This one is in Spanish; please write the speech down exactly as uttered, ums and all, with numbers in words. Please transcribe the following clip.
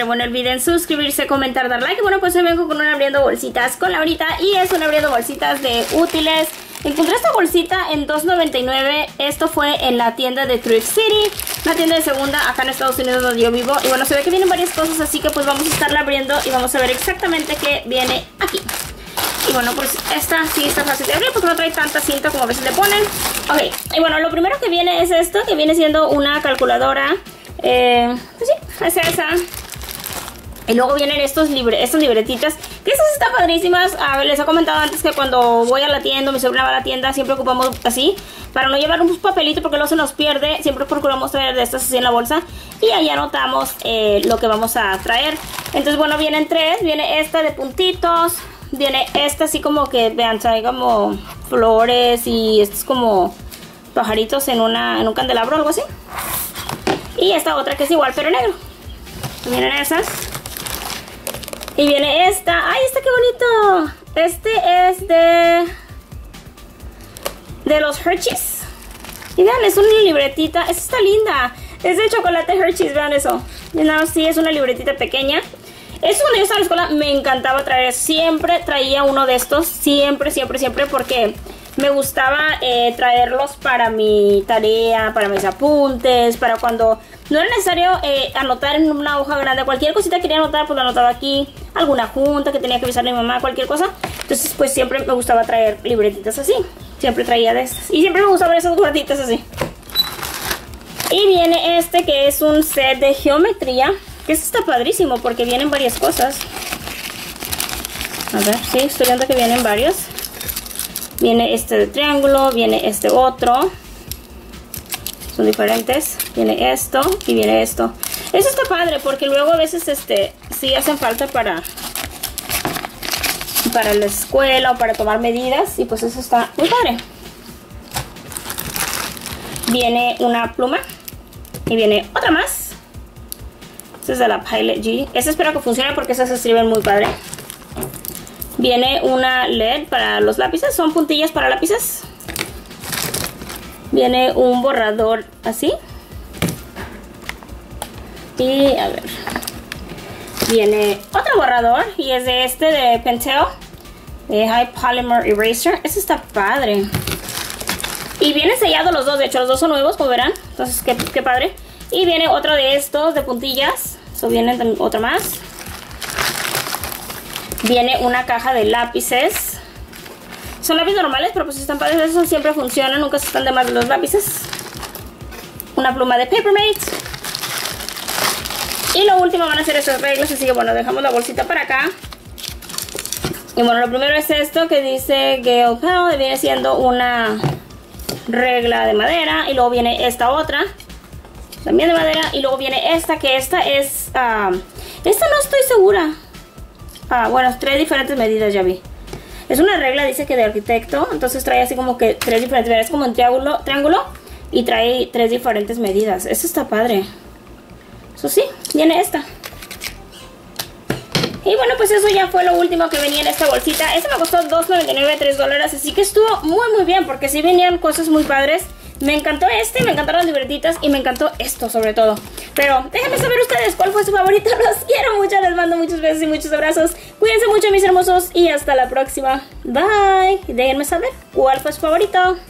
nuevo, no olviden suscribirse, comentar, dar like. Y bueno, pues hoy vengo con una abriendo bolsitas con Laurita y es una abriendo bolsitas de útiles. Encontré esta bolsita en dos noventa y nueve. Esto fue en la tienda de Thrift City, una tienda de segunda acá en Estados Unidos donde yo vivo. Y bueno, se ve que vienen varias cosas, así que pues vamos a estarla abriendo y vamos a ver exactamente qué viene aquí. Y bueno, pues esta sí está fácil de abrir porque no trae tanta cinta como a veces le ponen. Ok, y bueno, lo primero que viene es esto, que viene siendo una calculadora. Eh, pues sí, es esa. Y luego vienen estos libre, estas libretitas, que estas están padrísimas. A ver, les he comentado antes que cuando voy a la tienda, mi sobrina va a la tienda, siempre ocupamos así, para no llevar un papelito porque luego se nos pierde. Siempre procuramos traer de estas así en la bolsa y ahí anotamos eh, lo que vamos a traer. Entonces bueno, vienen tres, viene esta de puntitos, viene esta así como que, vean, trae como flores y estos como pajaritos en, una, en un candelabro o algo así. Y esta otra que es igual pero negro. Vienen esas. Y viene esta. ¡Ay, esta qué bonito! Este es de... de los Hershey's. Y vean, es una libretita. Esta está linda. Es de chocolate Hershey's, vean eso. Y no, sí, es una libretita pequeña. Eso cuando yo estaba en la escuela me encantaba traer. Siempre traía uno de estos. Siempre, siempre, siempre. Porque me gustaba eh, traerlos para mi tarea, para mis apuntes, para cuando no era necesario eh, anotar en una hoja grande. Cualquier cosita que quería anotar, pues lo anotaba aquí. Alguna junta que tenía que avisarle a mi mamá, cualquier cosa. Entonces pues siempre me gustaba traer libretitas así. Siempre traía de estas. Y siempre me gustaban esas gorditas así. Y viene este que es un set de geometría. Que este está padrísimo porque vienen varias cosas. A ver, sí, estoy viendo que vienen varios. Viene este de triángulo, viene este otro. Son diferentes. Viene esto y viene esto. Eso está padre porque luego a veces este sí hacen falta para para la escuela o para tomar medidas. Y pues eso está muy padre. Viene una pluma. Y viene otra más. Esta es de la Pilot G. Esta espero que funcione porque esas se escriben muy padre. Viene una L E D para los lápices. Son puntillas para lápices. Viene un borrador así. Y a ver. Viene otro borrador. Y es de este de Pentel. De High Polymer Eraser. Este está padre. Y viene sellado los dos. De hecho los dos son nuevos, como verán. Entonces qué, qué padre. Y viene otro de estos de puntillas. So viene otro más. Viene una caja de lápices. Son lápices normales, pero pues están padres. Esos siempre funcionan, nunca se están de más los lápices. Una pluma de Papermate. Y lo último van a ser esas reglas. Así que bueno, dejamos la bolsita para acá. Y bueno, lo primero es esto que dice Gale Pen. Viene siendo una regla de madera. Y luego viene esta otra, también de madera. Y luego viene esta, que esta es... Uh, esta no estoy segura. Ah, bueno, tres diferentes medidas ya vi. Es una regla, dice que de arquitecto. Entonces trae así como que tres diferentes medidas. Es como en triángulo, triángulo. Y trae tres diferentes medidas. Eso está padre. Eso sí, viene esta. Y bueno, pues eso ya fue lo último que venía en esta bolsita. Esta me costó dos noventa y nueve, tres dólares. Así que estuvo muy muy bien porque sí venían cosas muy padres. Me encantó este, me encantaron las libretitas y me encantó esto sobre todo. Pero déjenme saber ustedes cuál fue su favorito. Los quiero mucho, les mando muchos besos y muchos abrazos. Cuídense mucho mis hermosos y hasta la próxima. Bye. Y déjenme saber cuál fue su favorito.